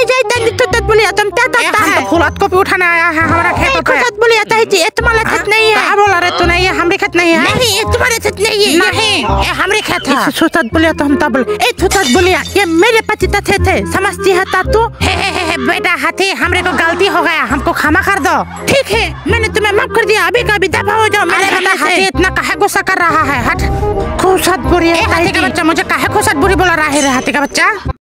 जाए तो बोलिया तुम क्या करता है? फुलात को भी उठाने आया है हमारा खेत पे। खुद बोलिया तो है जी, ये तुम्हारा खेत नहीं है। क्या बोला रे तू? नहीं है हमारे खेत नहीं है। नहीं ये तुम्हारे खेत नहीं है। नहीं ये हमारे खेत है। सुतत बोलिया तो हम तब ए सुतत बोलिया ये मेरे पति थे समझती है तू? बेटा हाथी हमरे को गलती हो गया, हमको क्षमा कर दो। ठीक है मैंने तुम्हें माफ कर दिया, अभी का अभी दफा हो जाओ। मेरे बेटा हाथी इतना काहे गुस्सा कर रहा है? हट खुशत बुरी हाथी का बच्चा, मुझे काहे खुशत बुरी बोला रहा है रे हाथी का बच्चा?